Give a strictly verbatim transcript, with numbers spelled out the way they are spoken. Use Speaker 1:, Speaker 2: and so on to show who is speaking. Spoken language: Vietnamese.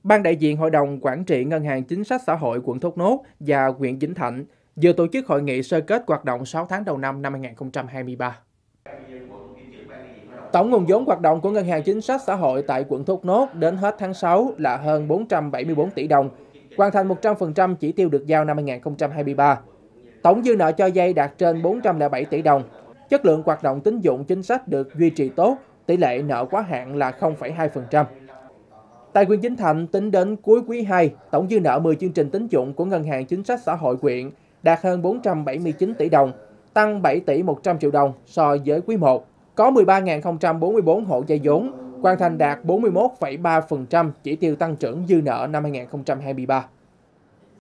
Speaker 1: Ban đại diện Hội đồng Quản trị Ngân hàng Chính sách Xã hội quận Thốt Nốt và huyện Vĩnh Thạnh vừa tổ chức hội nghị sơ kết hoạt động sáu tháng đầu năm năm hai nghìn không trăm hai mươi ba. Tổng nguồn vốn hoạt động của Ngân hàng Chính sách Xã hội tại quận Thốt Nốt đến hết tháng sáu là hơn bốn trăm bảy mươi tư tỷ đồng, hoàn thành một trăm phần trăm chỉ tiêu được giao năm hai nghìn không trăm hai mươi ba. Tổng dư nợ cho vay đạt trên bốn trăm lẻ bảy tỷ đồng. Chất lượng hoạt động tín dụng chính sách được duy trì tốt, tỷ lệ nợ quá hạn là không phẩy hai phần trăm. Tại huyện Vĩnh Thạnh, tính đến cuối quý hai, tổng dư nợ mười chương trình tín dụng của Ngân hàng Chính sách Xã hội huyện đạt hơn bốn trăm bảy mươi chín tỷ đồng, tăng bảy tỷ một trăm triệu đồng so với quý một. Có mười ba nghìn không trăm bốn mươi tư hộ vay vốn, hoàn thành đạt bốn mươi mốt phẩy ba phần trăm chỉ tiêu tăng trưởng dư nợ năm hai nghìn không trăm hai mươi ba.